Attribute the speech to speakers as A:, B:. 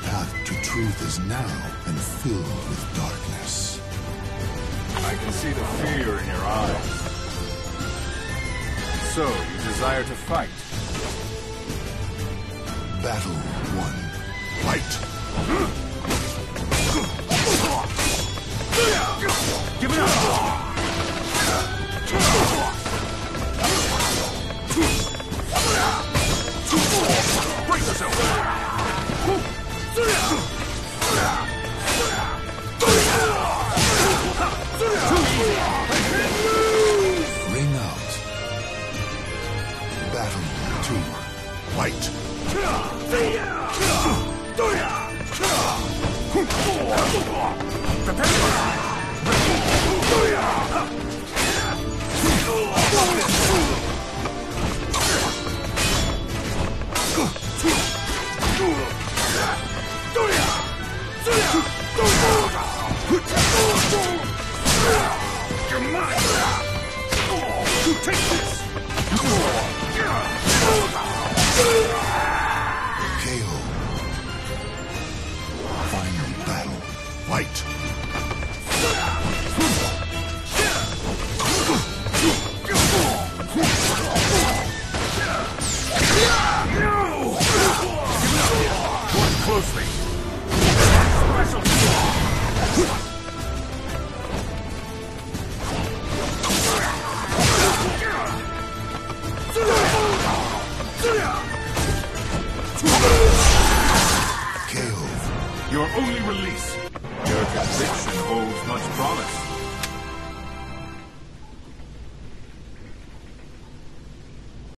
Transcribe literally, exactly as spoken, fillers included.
A: path to truth is narrow and filled with darkness.
B: I can see the fear in your eyes. So, you desire to fight?
A: Battle one. Fight!
B: Give it up! Brace yourself!
A: Ring out. Battle two. Fight!
B: You're mine! Take this!
A: K O. Final battle. Fight!
B: Watch closely!